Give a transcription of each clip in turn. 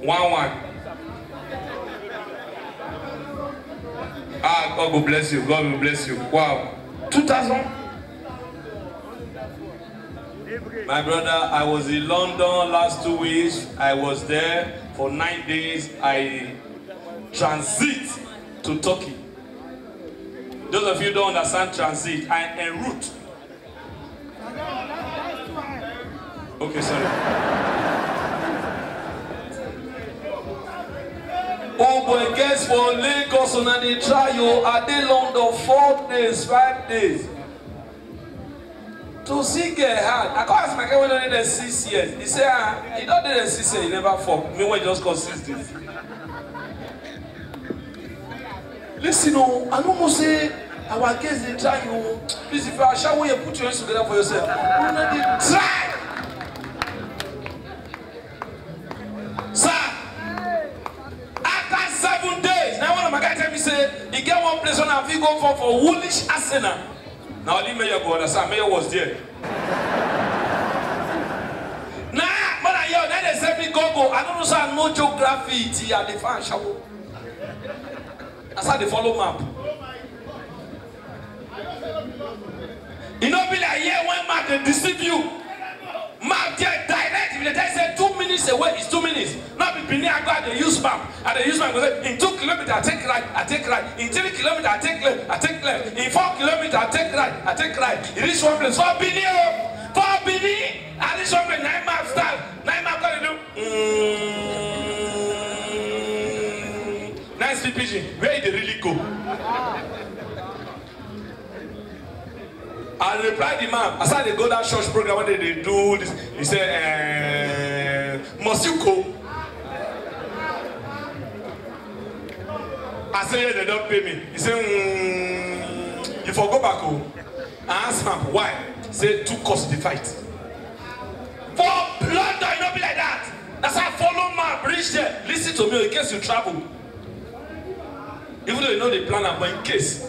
1-1. Ah, God will bless you. God will bless you. Wow. 2,000. My brother, I was in London last 2 weeks. I was there for 9 days. I transit to Turkey. Those of you who don't understand transit, I en route. Okay, sorry. Oh boy, guess for Lagos on the trial, are they London 4 days, 5 days? To see get hard. I can't ask my guy when I did 6 years. He said, he don't do 6 years, he never fuck. Me when just consistent. Listen, oh, I don't know say our guests they try you. Please, if I shower you, put your hands together for yourself. They try. Sir, after 7 days, now one of my guys tell me say he get one place on a go for Woolwich Arsenal. Now only Mayor go understand. Mayor was there. Nah, man, I hear then they say me go. I don't know say no geography. At the fan shower. That's how they follow map. You know, be like here when map they deceive you. Map there direct. If they say 2 minutes away, it's 2 minutes. Not be Benin, I go and they use map. And they use map because in 2 kilometers I take right, I take right. In 3 kilometers I take left, I take left. In 4 kilometers I take right, I take right. In this one place, for Benin, and this one place, 9 map start. 9 map got to do. Nice pigeon. Where did they really go? I replied the man. I said they go that church program when they do this. He said, must you go? I said, yeah, they don't pay me. He said, you forgot back home. I asked him why. He said, too costly fight. For London, you don't be like that. That's why I follow my bridge there. Listen to me in case you travel. Even though you know the plan, but in case.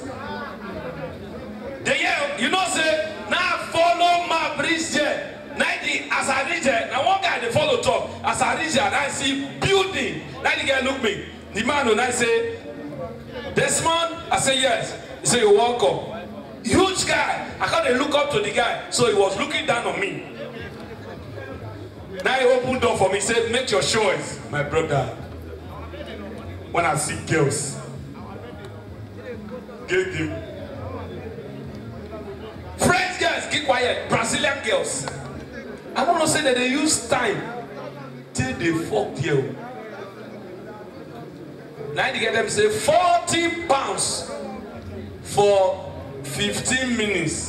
You know, say, now follow my bridge there. Now, as I reach there, now one guy they follow top. As I reach there, I see building. Now the guy look me. The man when I say, Desmond, I say yes. He say, you're welcome. Huge guy. I can't look up to the guy. So he was looking down on me. Now he opened door for me. He said, make your choice, my brother. When I see girls, give him. French girls, keep quiet. Brazilian girls. I don't know, say that they use time till they fuck you. Now they get them say 40 pounds for 15 minutes.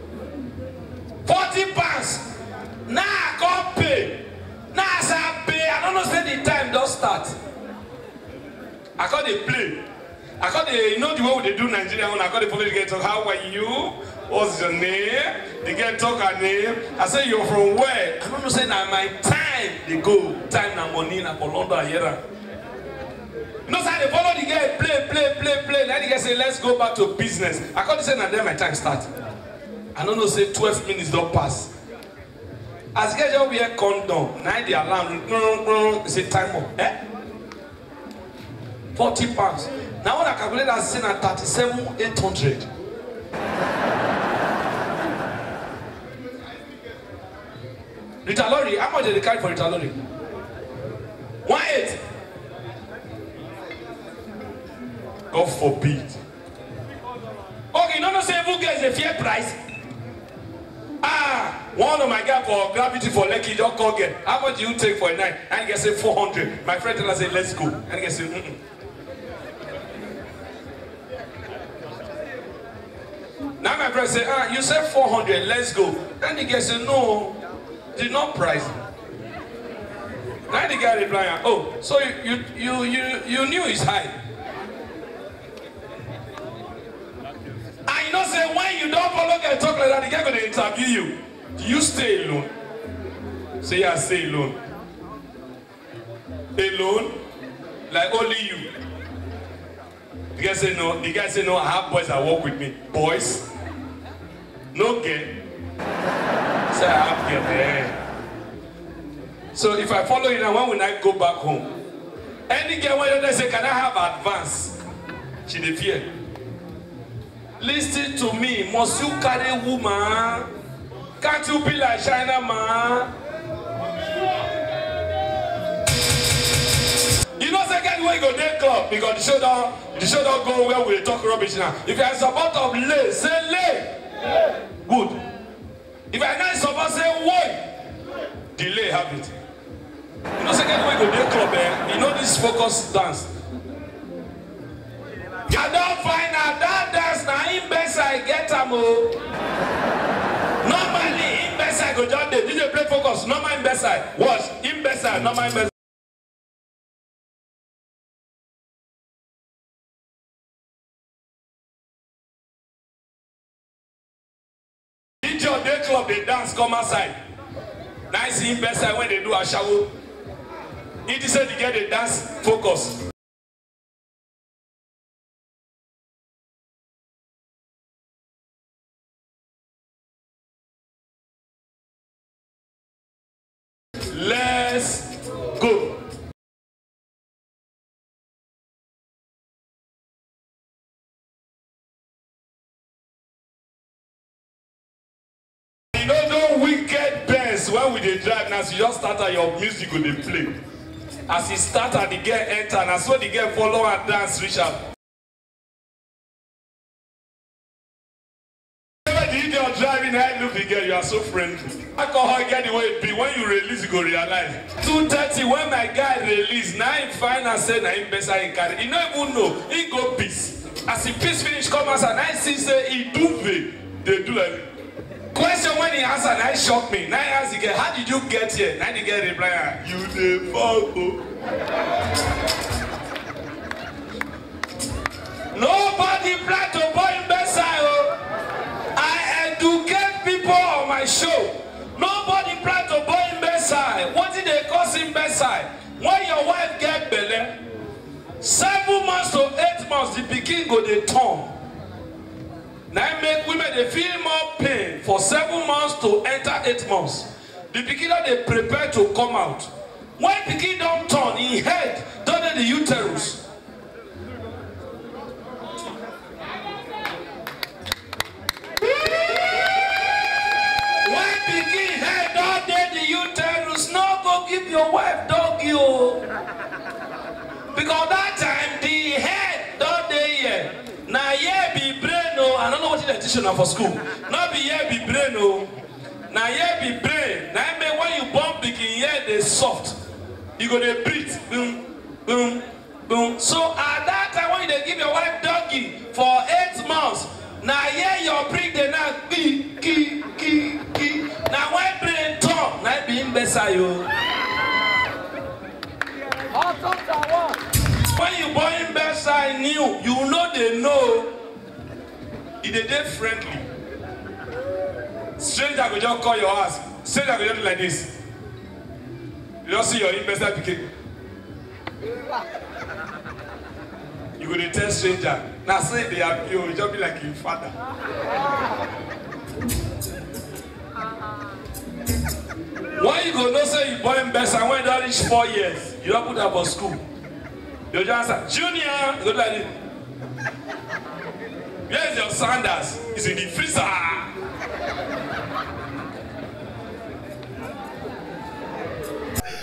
40 pounds. Now I can't pay. Now as I pay, I don't know, say the time don't start. I can't they play. I can't they, you know the way they do Nigeria when I got the police get talk, how are you? What's your name? They get talk her name. I say you're from where? I don't know, say now my time they go. Time na money na for London here. You know, say they follow the guy, play. Then the guy say, let's go back to business. I can't say now then my time start. I don't know, say 12 minutes don't pass. As guys just wear condom, now the alarm, say time up. 40 pounds. Now when I calculate that, say na 37,800. Rita Lorry, how much did they carry for Rita Lorry? 1.8. God forbid. Okay, no say who gets a fair price. One of my guys for gravity for Lekki just call get. How much do you take for a night? And he gets say 400. My friend tell us say let's go. And he gets say Now my friend say, you said 400, let's go. And the guy say, no, did not price. Now the guy reply, oh, so you knew it's high. And you know say when you don't follow get talk like that, the guy gonna interview you. Do you stay alone? Say yeah, stay alone. Alone? Like only you. The guy say no. The guy say no. I have boys that work with me. Boys, no girl. Say I have girl. So if I follow you now, when will I go back home? Any girl when they say, can I have advance? She dey fear. Listen to me. Must you carry woman? Can't you be like China man? You know second way you go day club because the show don't go where we talk rubbish now. If you are support of lay, say lay. Good. If you are not support, say why. Delay have it. You know second way you go day club, you know this focus dance. You don't find out that dance now in best I get them. Normally in best I go just there. DJ play focus. Normal in best I. Watch in best I. Normal in best. DJ day club they dance come outside. Nice in best I when they do a shower. It is said to get the dance focus. Let's go. You know no wicked best when we dey drive now, so you just start at your music go dey play. As you start at the girl enter, and so the girl follow and dance reach out. You're driving, I look the girl, you are so friendly. Alcohol get the way it be. When you release, you go realize. 2:30 when my guy release, now he find and say now he better in carry. He don't even know. He go peace. As he peace finish, come outside. Now he see say he do they do like. Question when he answer, now he shock me. Now he ask the girl, how did you get here? Now the girl reply, you the fuck. Nobody plan to boy in Bessai. I educate people on my show. Nobody plan to boy in Bessai. What did they cause in Bessai? When your wife get belly, 7 months to 8 months, the pikin go dey turn. Now make women they feel more pain for 7 months to enter 8 months. The pikin that they prepare to come out. When pikin don't turn, in head, don't the uterus. Give your wife dog you because that time the head don't dey here. Now here be brain oh. I don't know what the teaching for school. Not be here be brain oh. Now here be brain. Now when you bump begin here they soft. You go to breathe. Boom, boom, boom. So at that time when they give your wife doggy for 8 months, now here your breathe they now key. Now when brain talk, now be in beside you. When you born in Bedside new, you know they know. If they dey friendly. Stranger will just call your ass. Stranger will just do like this. You don't see your investor picking. You go to tell stranger. Now say they are you, just be like your father. Why you go know say you born in Bedside when you don't reach 4 years? You don't put that for school. You just answer, Junior, you go like this. Where is your sandals? It's in the freezer.